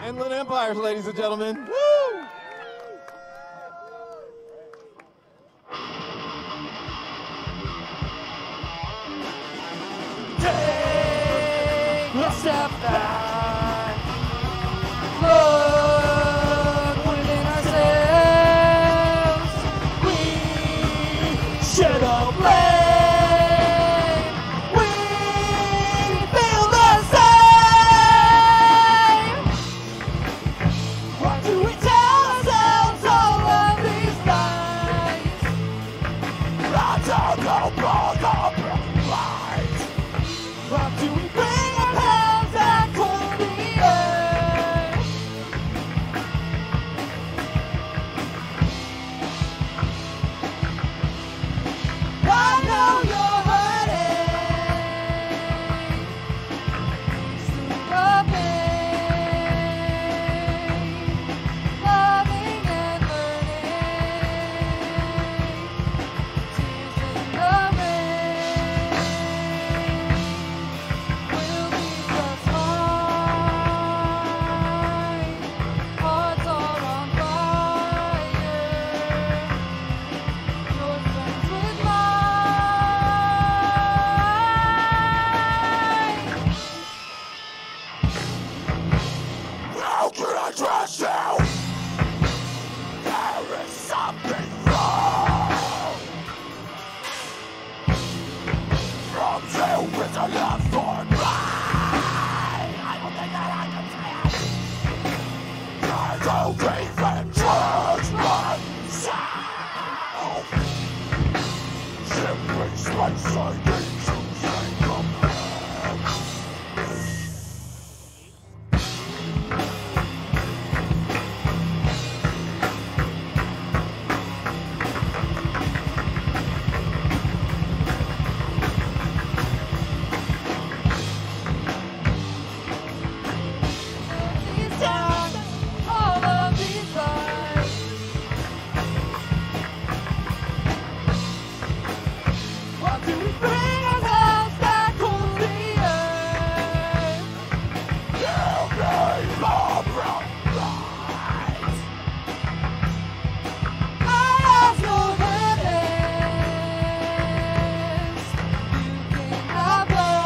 Endland Empyres, ladies and gentlemen. Woo! Take a step back. Look within ourselves. We share the blame. We feel the same. What do we tell ourselves all of these lies? I don't know what the lies. What do we bring our hands back to the earth? I know you're hurting. Through the pain, loving and learning. Tears in the rain. We'll be just fine. Hearts are on fire. Your friends with mine. How can I trust you? There is something wrong. From you with a love for me. I don't think that I can say it. I don't even trust myself. Simply space I need to think of these downs, all of these lies. What do we bring ourselves back to the earth? Give me the bright light. I have no limits. You cannot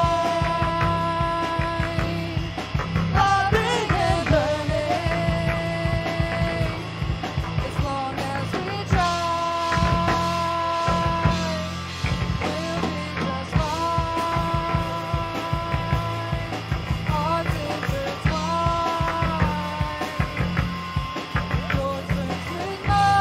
blind. Loving and learning. As long as we try, we'll be just fine. Hearts intertwined. Your friends with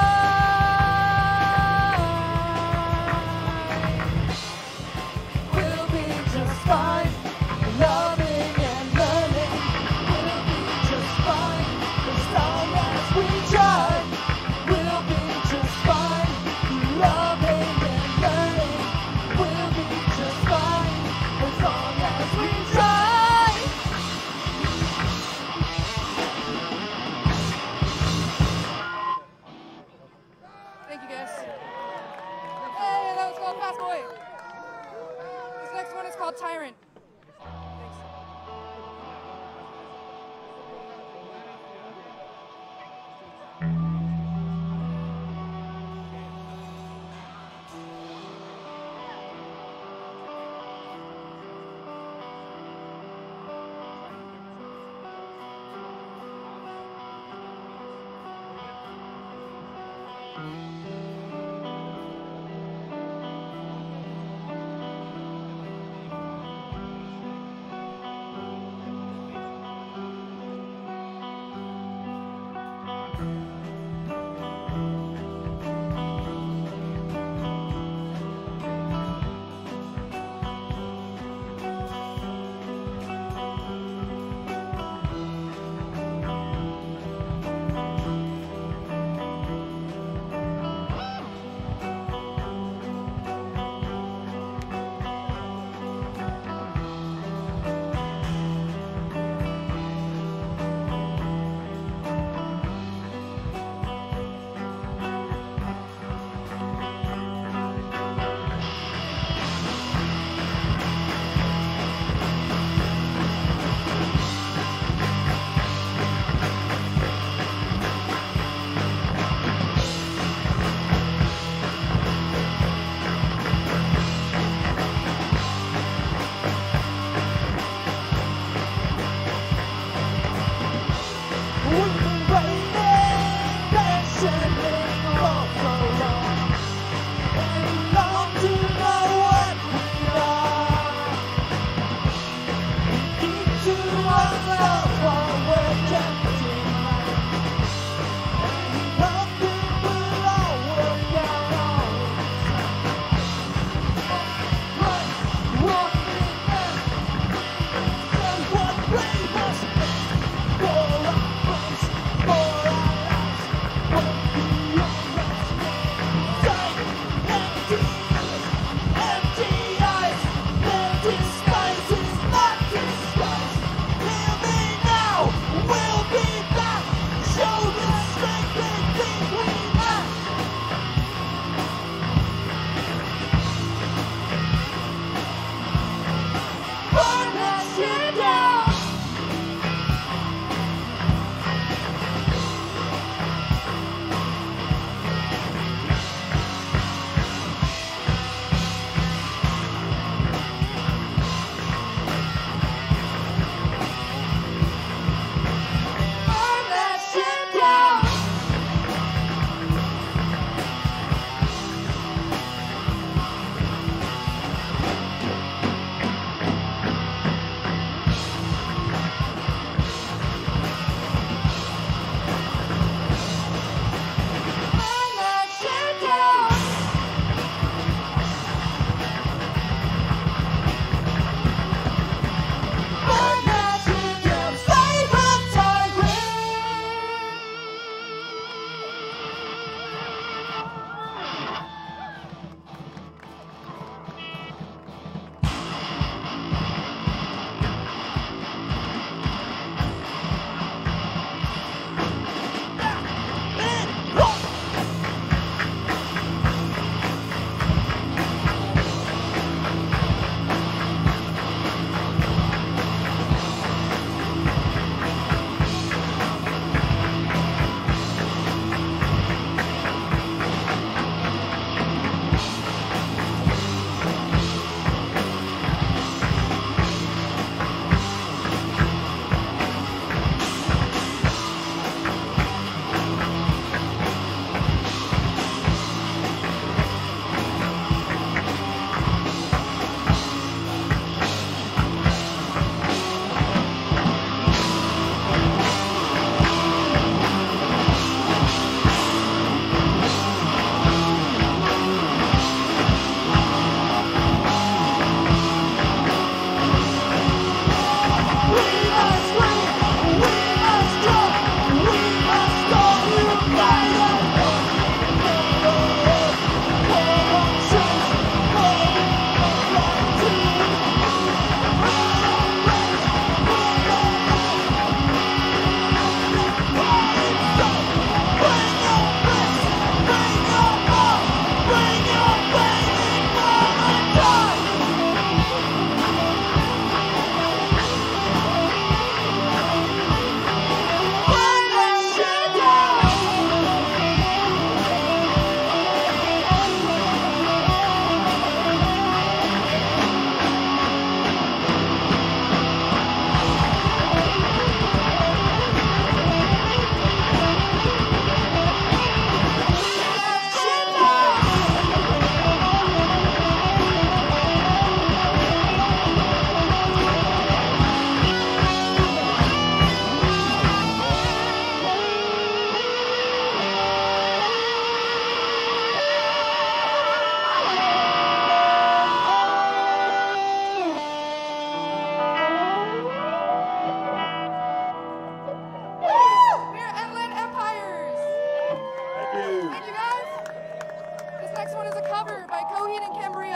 mine. We'll be just fine. Loving and learning. We'll be just fine. As long as we try. We'll be just fine. Loving and learning. We'll be just fine. As long as we try. Thank you, guys. Hey, that was called Fast Boy. This next one is called Tyrant. Thanks.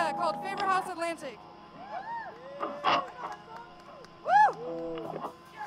called Favorite House Atlantic. Woo!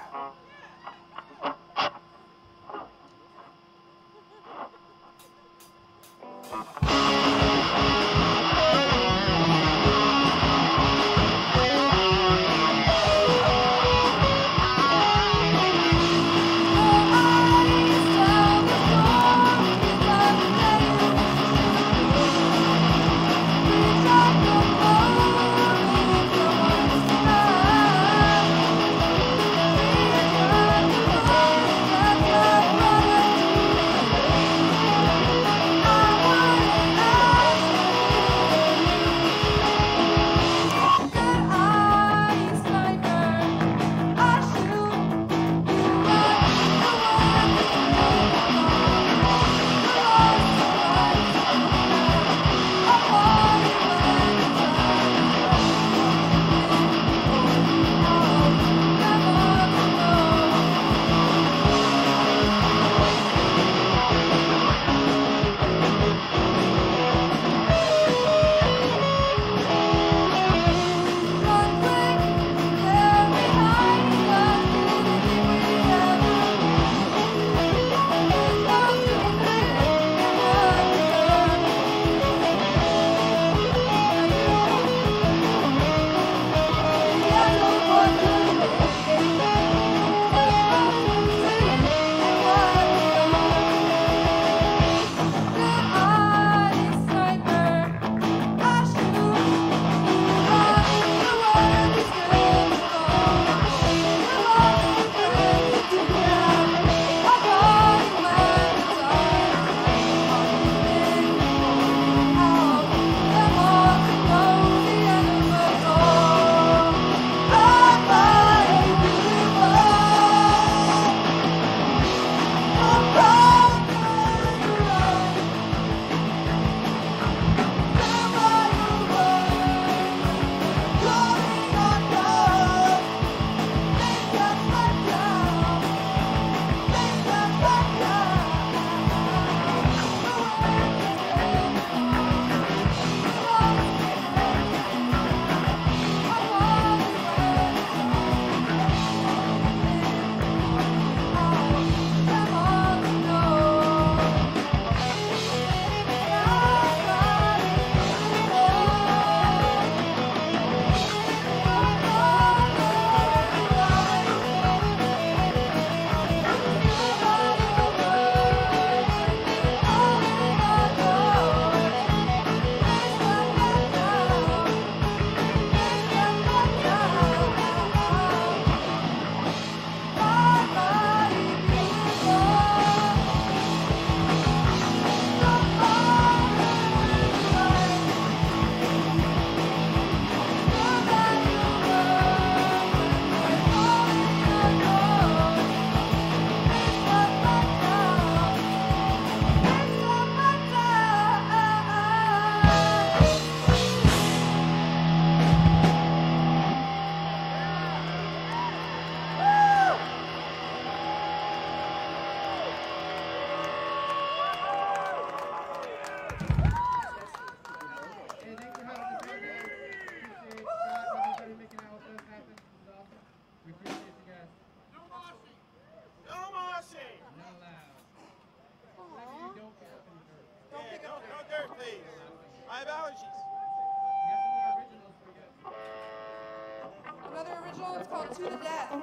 It's called To the Death.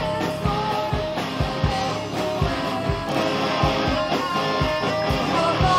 Oh,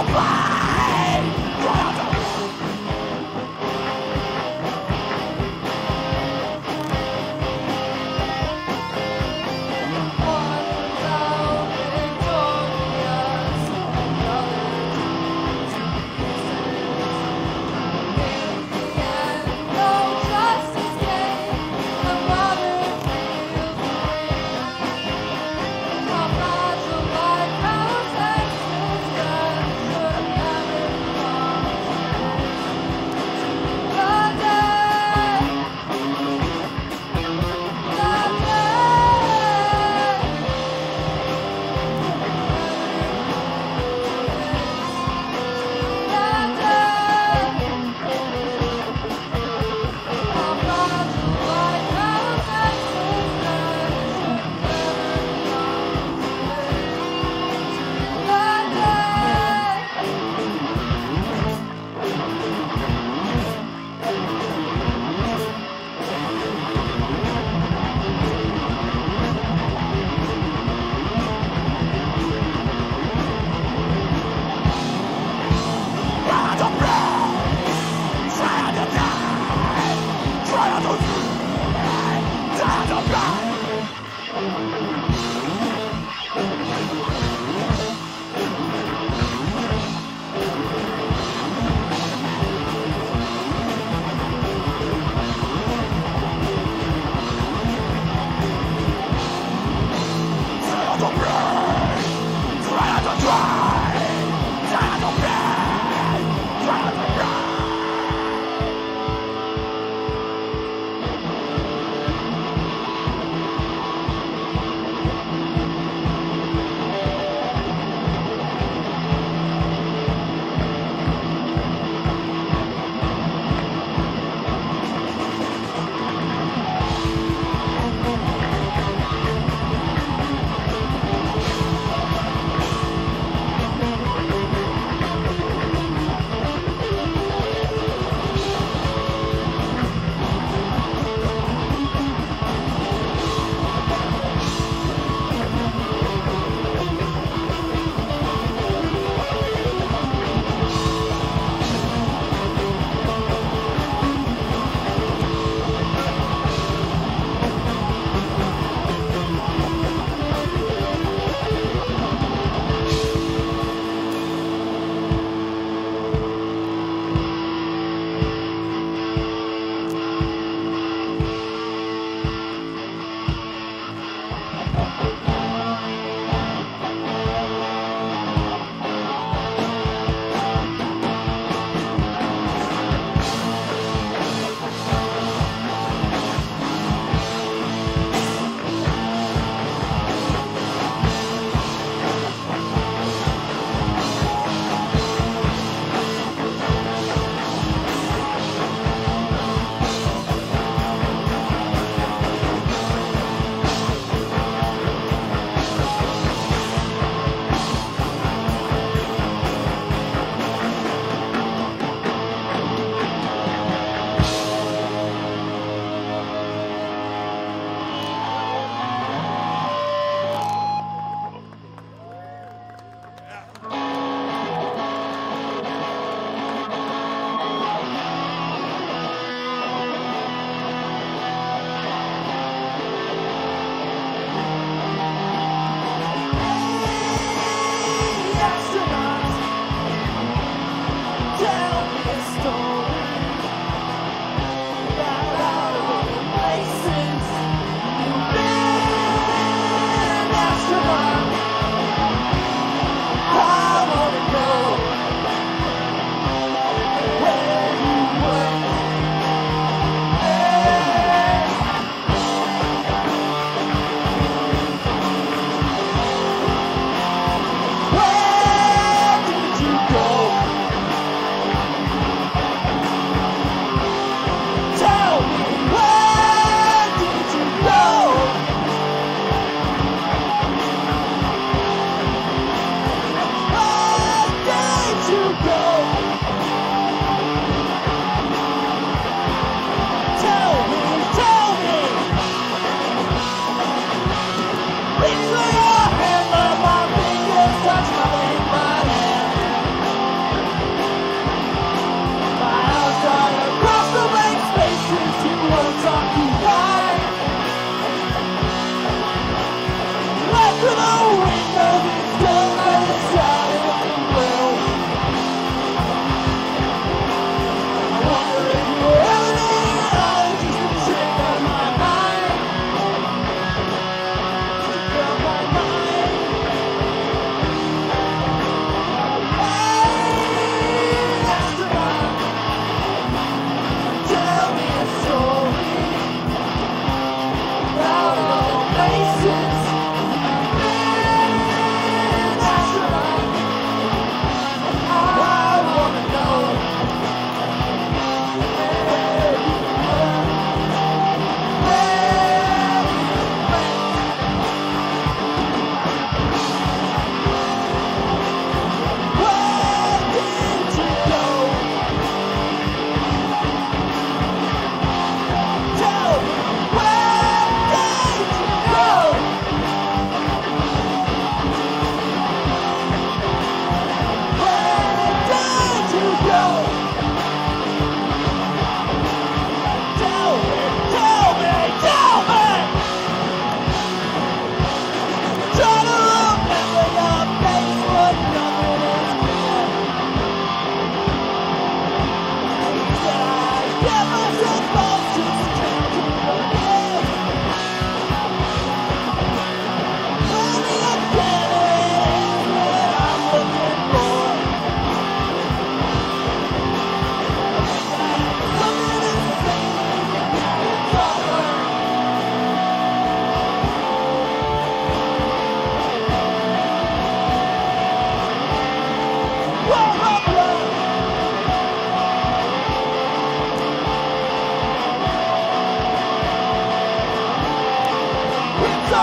How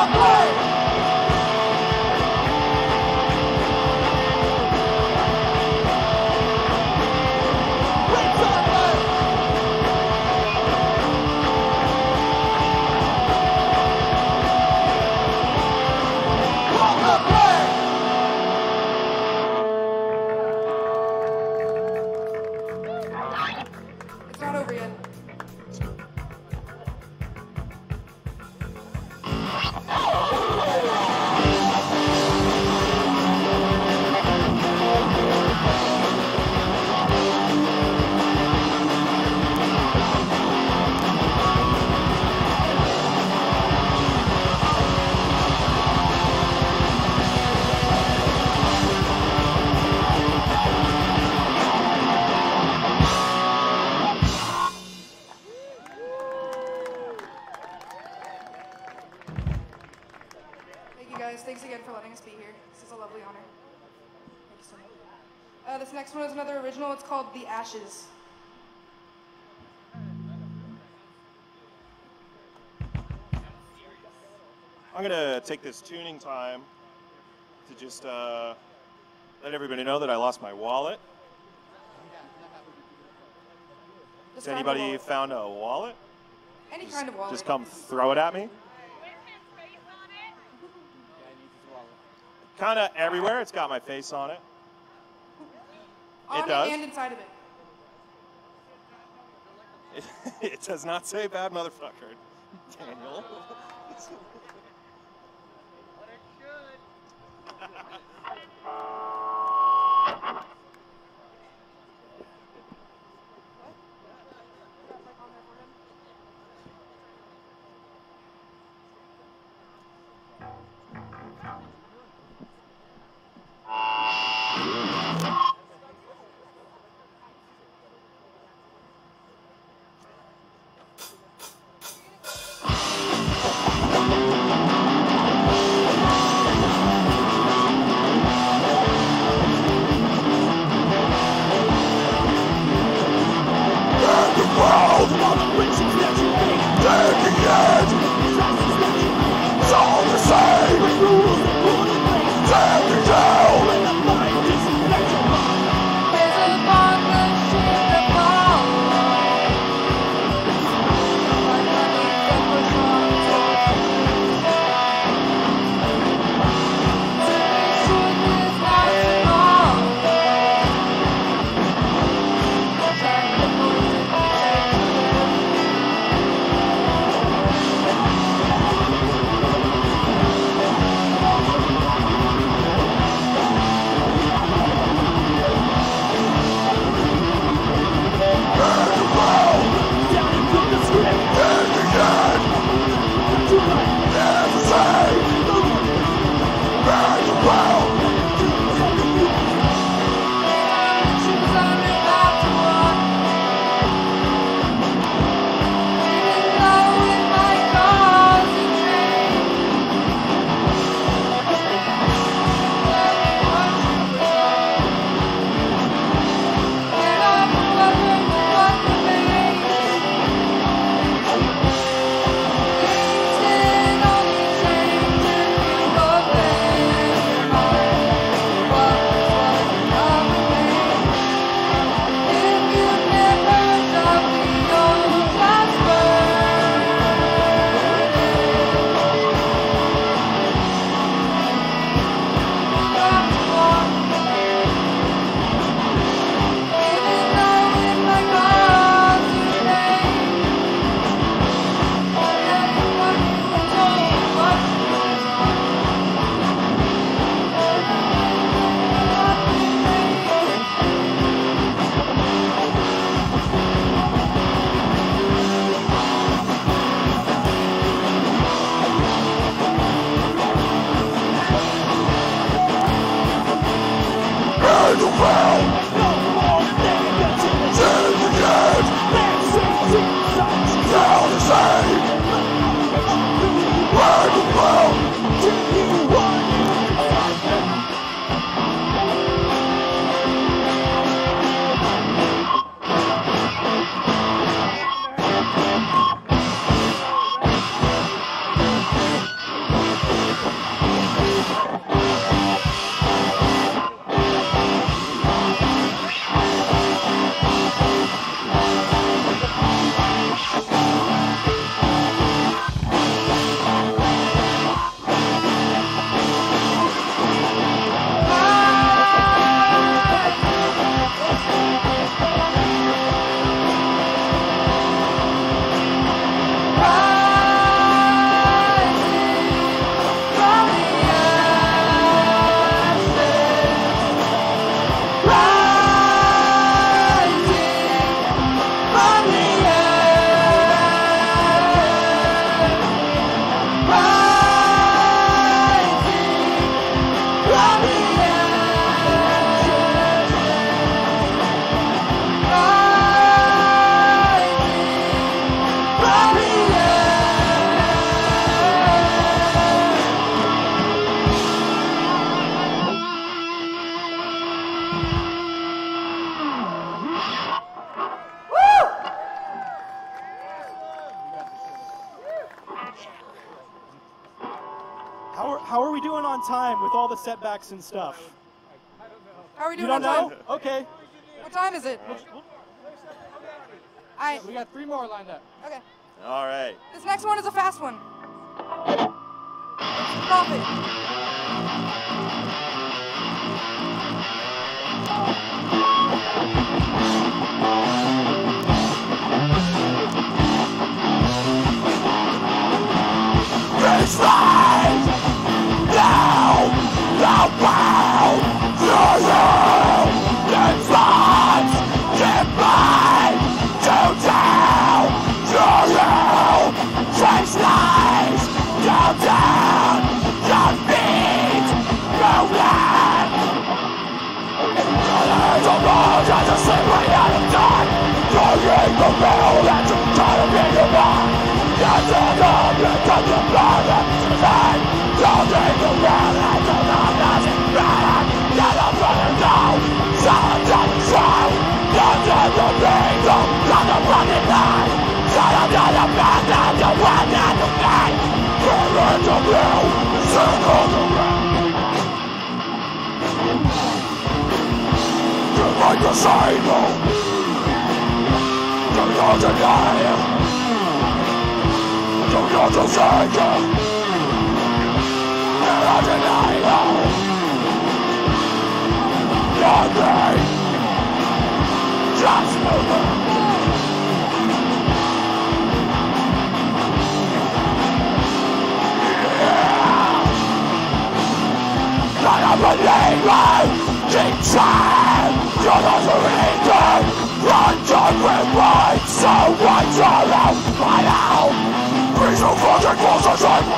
It's not over yet. Thank you guys. Thanks again for letting us be here. This is a lovely honor. Thank you so much. This next one is another original. It's called The Ashes. I'm going to take this tuning time to just let everybody know that I lost my wallet. Has Describe a anybody wallet. found a wallet? Any kind of wallet. Just come throw it at me. Kind of everywhere. It's got my face on it. On It does. and inside of it. It does not say bad motherfucker, Daniel. we doing on time with all the setbacks and stuff? How are we You doing don't on know? time? Okay. What time is it? We got 3 more lined up. Okay. All right. This next one is a fast one. Profit. This life, now, the world, for you, this life, give life to down, for you, chase lives, go down, your feet, rolling. The road has a slippery out of time, you're in the middle and you're trying to be your mind. Yes, I'm not because the blood of tonight. Don't take the world and do not nothing better. Get up and down, silence on the trial. Don't take the pain, don't cut the fucking line. Shut up to the back and the one and the night. We're in the blue, circle around. You're like a cycle. You're not denying. You're not a cycle. You're not denying. Nothing. Just moving. Not a believer. Keep trying. You're not a reader. Run done with life. So what's your own by now? Please don't fucking close the time.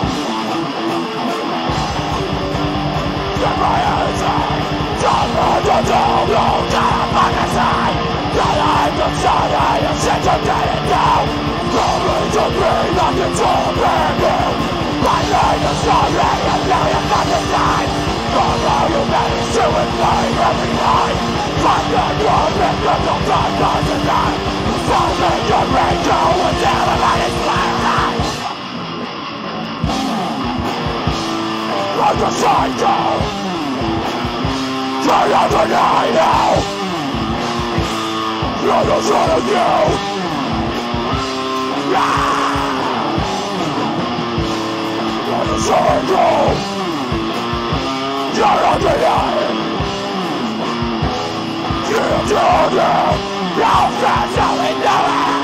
Get my hands up. Don't let the door blow down the fucking side. The light of sunlight and shit to get it down. Coming to me like it's all brand new. My life is sorry and now you're fucking fine. Although you manage to inflame every night. Find the problem that the time doesn't die. Following your radio with everybody's fire. Like a cycle. Turn out the night now. You're the son of you. Like a cycle. You're not denying. You're doing. How fast are we doing?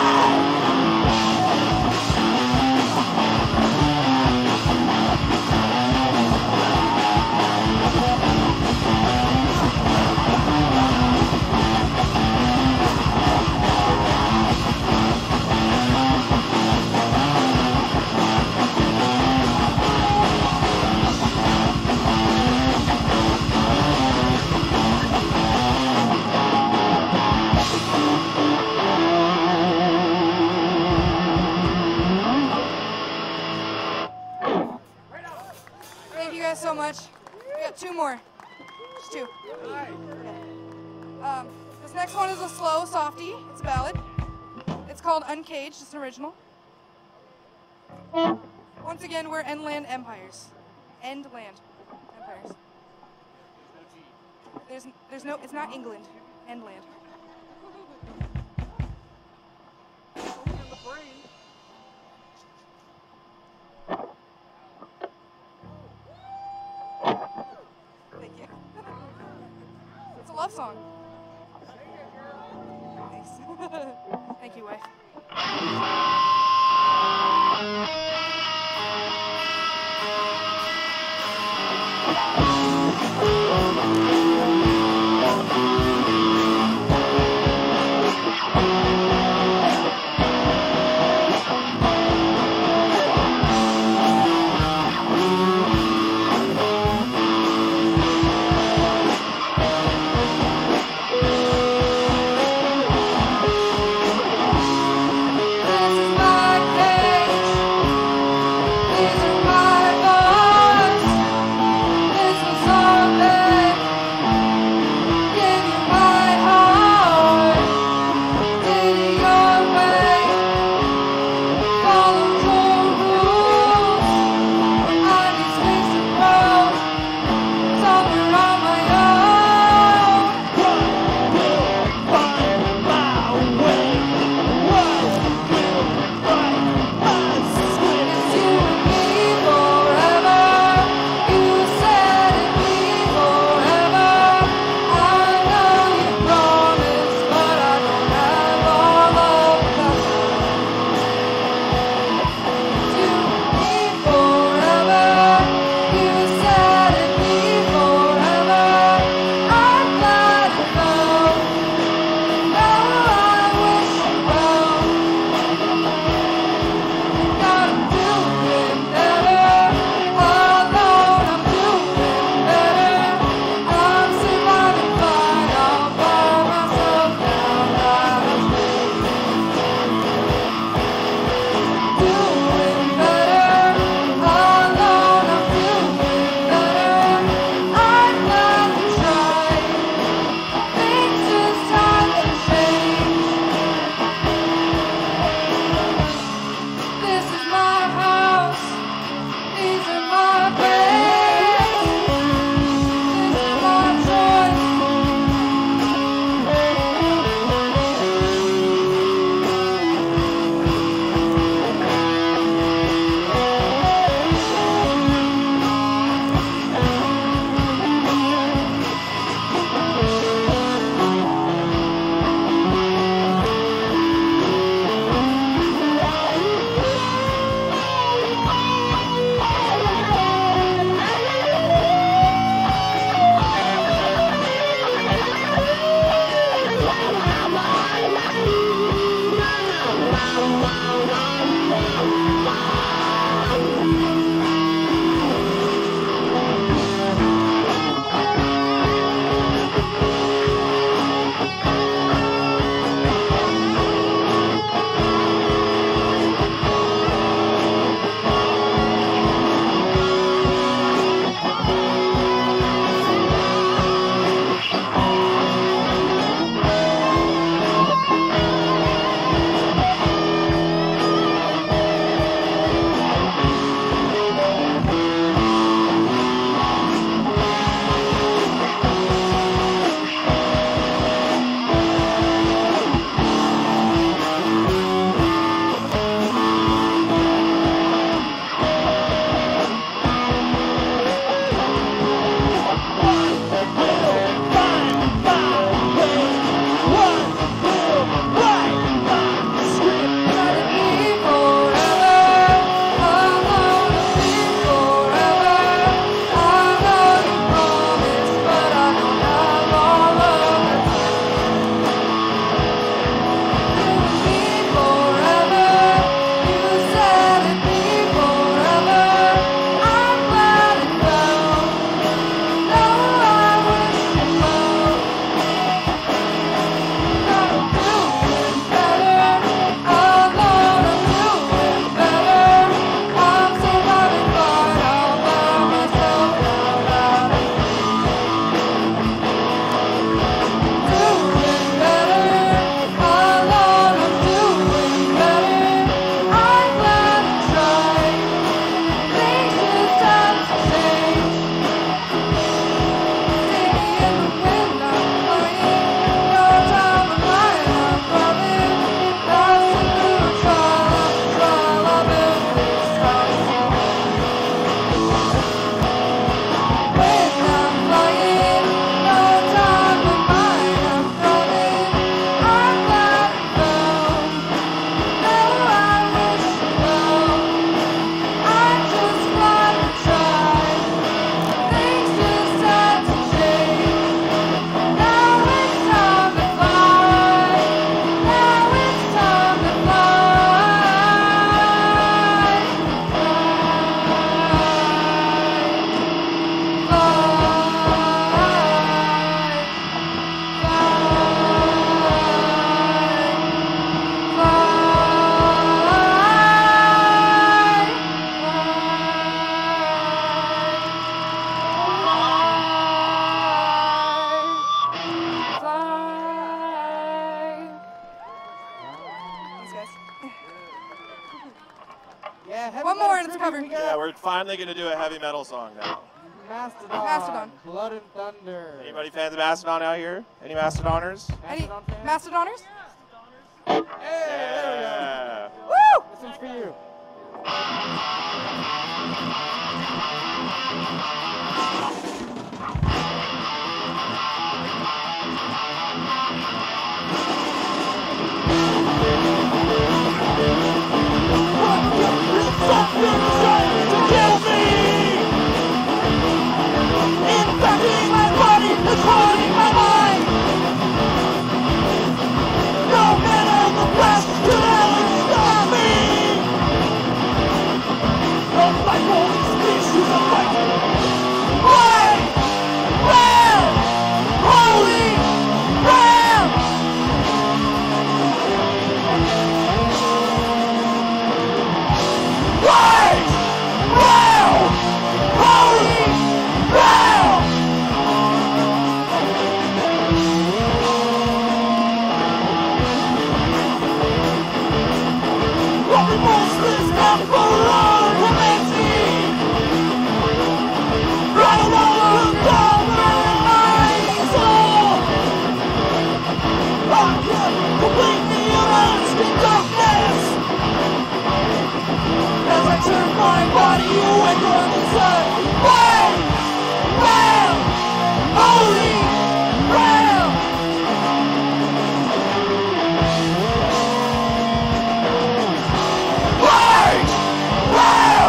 So much. We got 2 more. Just 2. This next one is a slow softie. It's a ballad. It's called Uncaged. It's an original. Once again, we're Endland Empyres. Endland Empyres. There's no. It's not England. Endland. It's a love song. Thanks. Thank you, wife. This is One more and it's covered. Yeah, we're finally going to do a heavy metal song now. Mastodon. Blood and Thunder. Anybody fans of Mastodon out here? Any Mastodoners? Any Mastodoners? Yeah. Woo! This one's for you. Something trying to kill me. Infecting my body, controlling my mind. No matter the best could ever stop me. A fight for the species of fight. Why? Well, holy well. Right! Well! Holy well! What remorseless emperor humanity! Right along the power in my soul! I can completely immersed in darkness! As I turn my body away from the sun. Well, well, holy well. Right, well,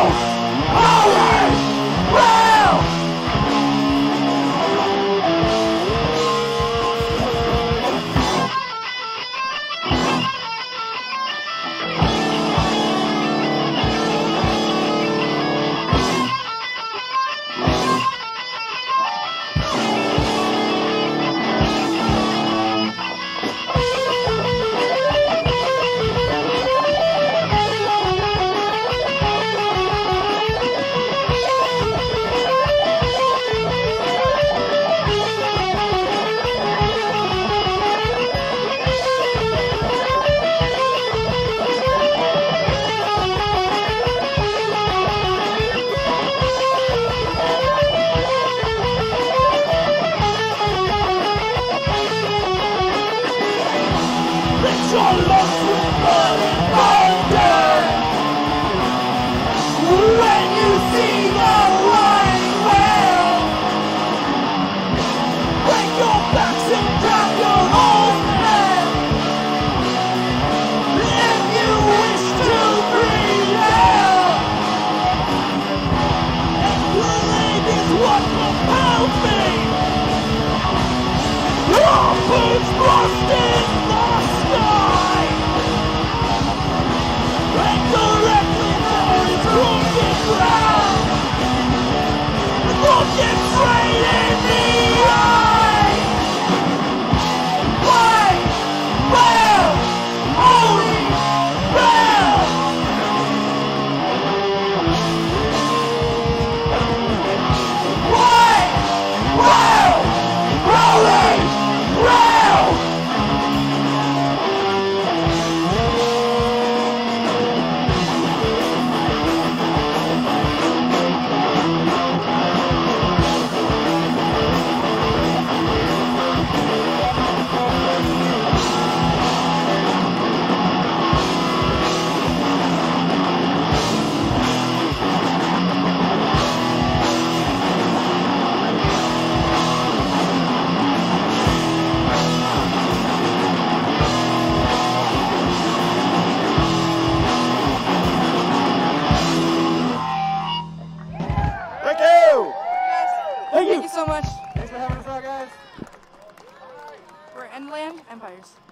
holy well. Thank you so much. Thanks for having us out, guys. We're Endland, Empyres.